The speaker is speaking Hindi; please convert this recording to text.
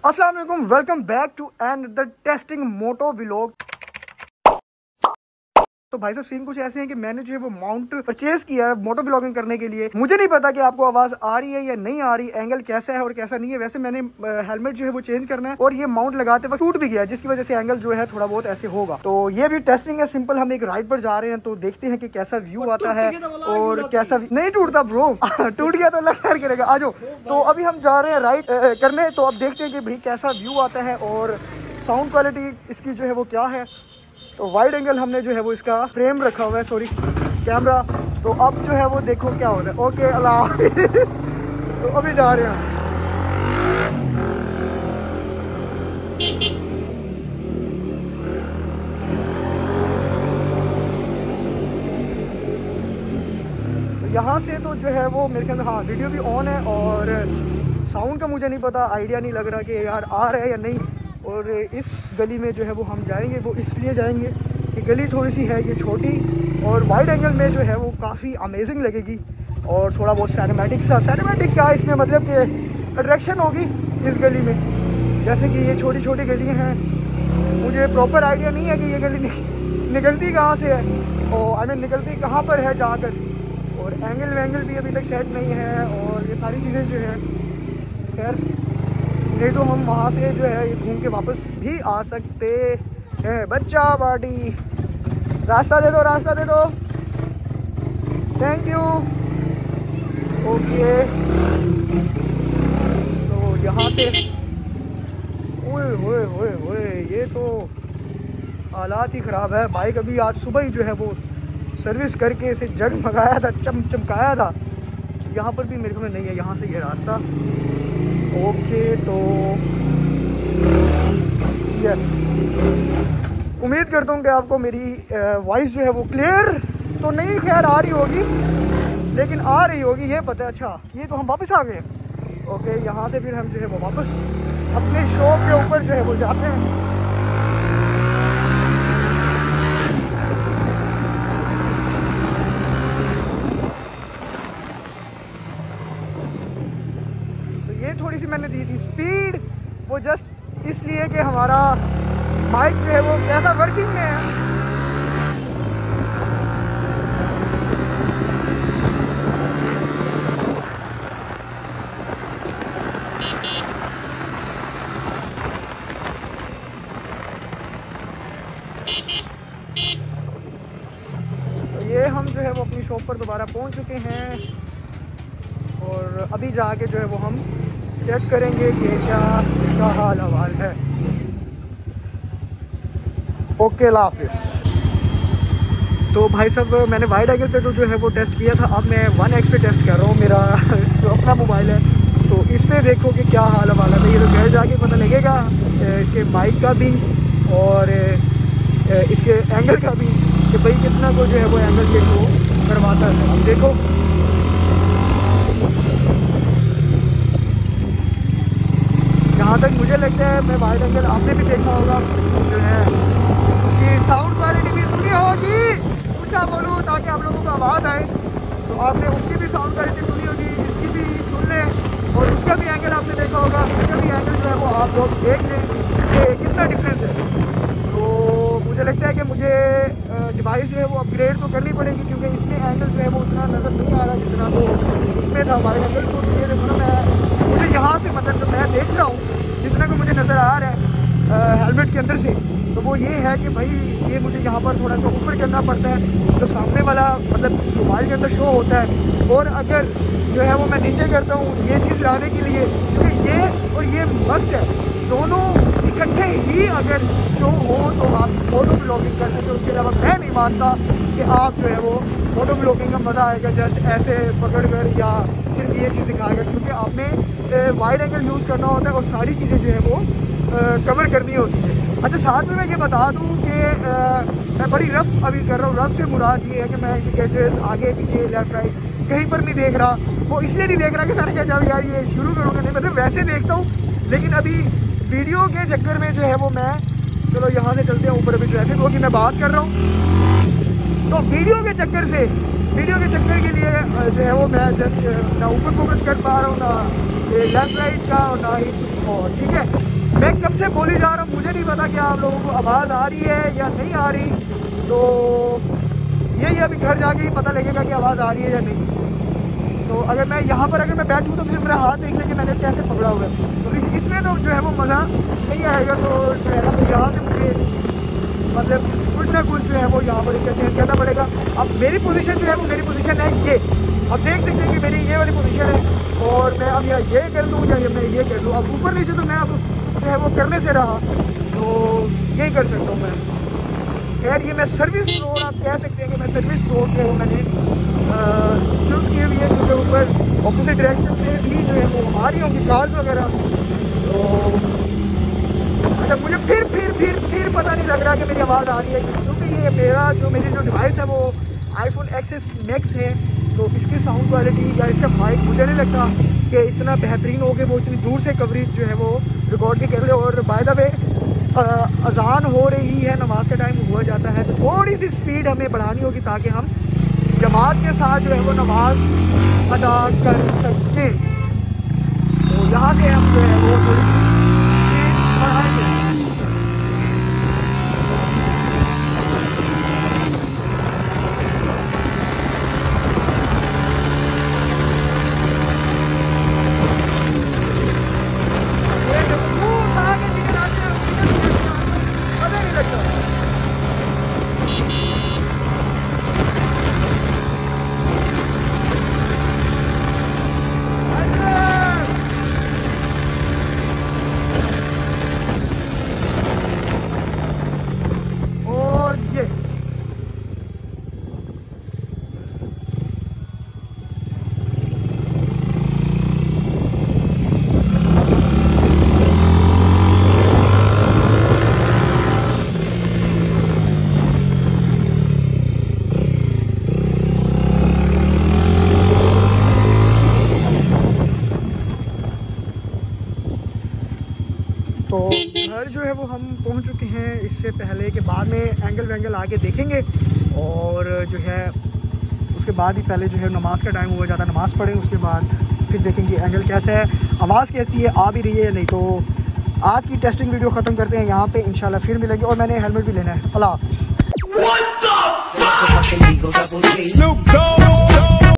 अस्सलाम वालेकुम, welcome back to and the testing moto vlog. तो भाई साहब सीन कुछ ऐसे हैं कि मैंने जो है वो माउंट परचेज किया है मोटो ब्लॉगिंग करने के लिए। मुझे नहीं पता कि आपको आवाज आ रही है या नहीं आ रही, एंगल कैसा है और कैसा नहीं है। वैसे मैंने हेलमेट जो है वो चेंज करना है और ये माउंट लगाते वक्त टूट भी गया, जिसकी वजह से एंगल जो है थोड़ा बहुत ऐसे होगा। तो ये भी टेस्टिंग है सिंपल। हम एक राइड पर जा रहे हैं तो देखते हैं कि कैसा व्यू आता है और कैसा नहीं टूटता ब्रो टूट गया तो अल्लाह खैर करेगा। आ जाओ। तो अभी हम जा रहे हैं राइड करने, तो अब देखते हैं कि भाई कैसा व्यू आता है और साउंड क्वालिटी इसकी जो है वो क्या है। तो वाइड एंगल हमने जो है वो इसका फ्रेम रखा हुआ है, सॉरी कैमरा। तो अब जो है वो देखो क्या हो रहा है। ओके अल्लाह हाफिज़। तो अभी जा रहे हैं। तो यहाँ से तो जो है वो मेरे ख्याल में हाँ वीडियो भी ऑन है और साउंड का मुझे नहीं पता, आइडिया नहीं लग रहा कि यार आ रहा है या नहीं। और इस गली में जो है वो हम जाएंगे, वो इसलिए जाएंगे कि गली थोड़ी सी है ये छोटी और वाइड एंगल में जो है वो काफ़ी अमेजिंग लगेगी और थोड़ा बहुत सिनेमैटिक क्या इसमें मतलब कि अट्रैक्शन होगी इस गली में। जैसे कि ये छोटी छोटी गलियाँ हैं, मुझे प्रॉपर आइडिया नहीं है कि ये गली निकलती कहाँ से है और आई मीन निकलती कहाँ पर है जाकर, और एंगल वैंगल भी अभी तक सेट नहीं है और ये सारी चीज़ें जो है। खैर नहीं तो हम वहाँ से जो है घूम के वापस भी आ सकते हैं। बच्चा पार्टी, रास्ता दे दो, रास्ता दे दो, थैंक यू। ओके तो यहाँ से ओए ओए ओए ओए ये तो हालात ही ख़राब है। बाइक अभी आज सुबह ही जो है वो सर्विस करके इसे जगमगाया था, चमकाया था। यहाँ पर भी मेरे को नहीं है, यहाँ से ये रास्ता। ओके तो यस, उम्मीद करता हूँ कि आपको मेरी वॉइस जो है वो क्लियर तो नहीं खैर आ रही होगी, लेकिन आ रही होगी ये पता है। अच्छा ये तो हम वापस आ गए। ओके यहाँ से फिर हम जो है वो वापस अपने शॉप के ऊपर जो है वो जाते हैं। थोड़ी सी मैंने दी थी स्पीड, वो जस्ट इसलिए कि हमारा बाइक जो है वो कैसा वर्किंग में है। तो ये हम जो है वो अपनी शॉप पर दोबारा पहुंच चुके हैं और अभी जाके जो है वो हम चेक करेंगे कि क्या इसका हाल हवाल है। ओके हाफिज़। तो भाई साहब मैंने वाइड एंगल पे तो जो है वो टेस्ट किया था, अब मैं 1x पे टेस्ट कर रहा हूँ। मेरा जो अपना मोबाइल है तो इस पर देखो कि क्या हाल हवाल है। ये तो घर जाके पता लगेगा इसके बाइक का भी और इसके एंगल का भी कि भाई कितना को जो है वो एंगल के को करवाता है। अब देखो जहाँ तक मुझे लगता है, मैं वाइड एंगल आपने भी देखा होगा जो है उसकी साउंड क्वालिटी भी सुनी होगी। ऊँचा बोलूँ ताकि आप लोगों को आवाज़ आए, तो आपने उसकी भी साउंड क्वालिटी सुनी होगी, इसकी भी सुन लें और उसका भी एंगल आपने देखा होगा। उसका भी एंगल जो है वो आप लोग देख लें कि कितना डिफरेंस है। तो मुझे लगता है कि मुझे डिवाइस जो है वो अपग्रेड तो करनी पड़ेगी, क्योंकि इसमें एंगल जो है वो उतना नज़र नहीं आ रहा जितना तो उसमें था वाइड एंगल। तो ये देखो ना, मैं मुझे यहाँ से मतलब जो मैं देख रहा हूँ जितना को मुझे नज़र आ रहा है हेलमेट के अंदर से, तो वो ये है कि भाई ये मुझे यहाँ पर थोड़ा सा ऊपर करना पड़ता है जो सामने वाला मतलब मोबाइल के अंदर शो होता है। और अगर जो है वो मैं नीचे करता हूँ ये चीज़ लाने के लिए, क्योंकि ये और ये मस्ट है, दोनों इकट्ठे ही अगर शो हो तो आप फोटो ब्लॉगिंग कर सकते हो। उसके अलावा मैं नहीं मानता कि आप जो है वो फोटो ब्लॉगिंग का मज़ा आएगा जस्ट ऐसे पकड़ कर या सिर्फ ये चीज़ दिखाएगा, क्योंकि आपने वाइड एंगल यूज़ करना होता है और सारी चीज़ें जो है वो कवर करनी होती है। अच्छा साथ में मैं ये बता दूँ कि मैं बड़ी रफ अभी कर रहा हूँ। रफ से मुराद ये है कि मैं इंडिकेटर्स आगे पीछे लेफ्ट राइट कहीं पर नहीं देख रहा। वो इसलिए नहीं देख रहा कि मैंने कहा जब यार ये शुरू करूँगा, नहीं मतलब वैसे देखता हूँ, लेकिन अभी वीडियो के चक्कर में जो है वो मैं चलो यहाँ से चलते हैं ऊपर, अभी ट्रैफिक होगी मैं बात कर रहा हूँ। तो वीडियो के चक्कर के लिए जो है वो मैं जस्ट ना ऊपर फोकस कर पा रहा हूँ ना लेफ्ट राइट का और ना ही कुछ और। ठीक है, मैं कब से बोली जा रहा हूँ, मुझे नहीं पता कि आप लोगों को आवाज़ आ रही है या नहीं आ रही, तो यही अभी घर जाके ही पता लगेगा कि आवाज़ आ रही है या नहीं। तो अगर मैं यहाँ पर अगर मैं बैठूँ तो फिर मेरा हाथ देख लें कि मैंने कैसे पकड़ा हुआ है, तो इसमें तो जो है वो मज़ा नहीं आएगा। तो जो है ना, तो यहाँ से मुझे मतलब कुछ ना कुछ जो है वो यहाँ पर चेंज करना पड़ेगा। अब मेरी पोजीशन जो है वो मेरी पोजीशन है ये, अब देख सकते हैं कि मेरी ये वाली पोजीशन है और मैं अब ये कर लूँ या मैं ये कर लूँ। अब ऊपर नीचे तो मैं अब जो है वो करने से रहा, तो यही कर सकता हूँ मैं। खैर ये मैं सर्विस रोड, आप कह सकते हैं कि मैं सर्विस रोड जो है मैंने चूज़ किए हुई है, क्योंकि ऊपर ऑपोजिट डायरेक्शन से भी जो है वो आ रही होंगी कार्स वगैरह। तो अच्छा, मुझे फिर पता नहीं लग रहा कि मेरी आवाज़ आ रही है, क्योंकि ये मेरी जो डिवाइस है वो iPhone XS Max है, तो इसकी साउंड क्वालिटी या इसका माइक मुझे नहीं लगता कि इतना बेहतरीन हो कि वो इतनी दूर से कवरेज जो है वो रिकॉर्ड भी कर ले। और बाय द वे अजान हो रही है, नमाज का टाइम हुआ जाता है, तो थोड़ी सी स्पीड हमें बढ़ानी होगी ताकि हम जमात के साथ जो है वो नमाज अदा कर सकें। तो यहाँ से हम जो है वो थोड़ी स्पीड बढ़ाएंगे। तो घर जो है वो हम पहुंच चुके हैं, इससे पहले के बाद में एंगल वैंगल आके देखेंगे और जो है उसके बाद ही पहले जो है नमाज का टाइम हुआ जाता है, नमाज़ पढ़ें, उसके बाद फिर देखेंगे एंगल कैसा है, आवाज़ कैसी है, आ भी रही है या नहीं। तो आज की टेस्टिंग वीडियो ख़त्म करते हैं यहाँ पे, इंशाल्लाह फिर मिलेंगे। और मैंने हेलमेट भी लेना है। अल्लाह।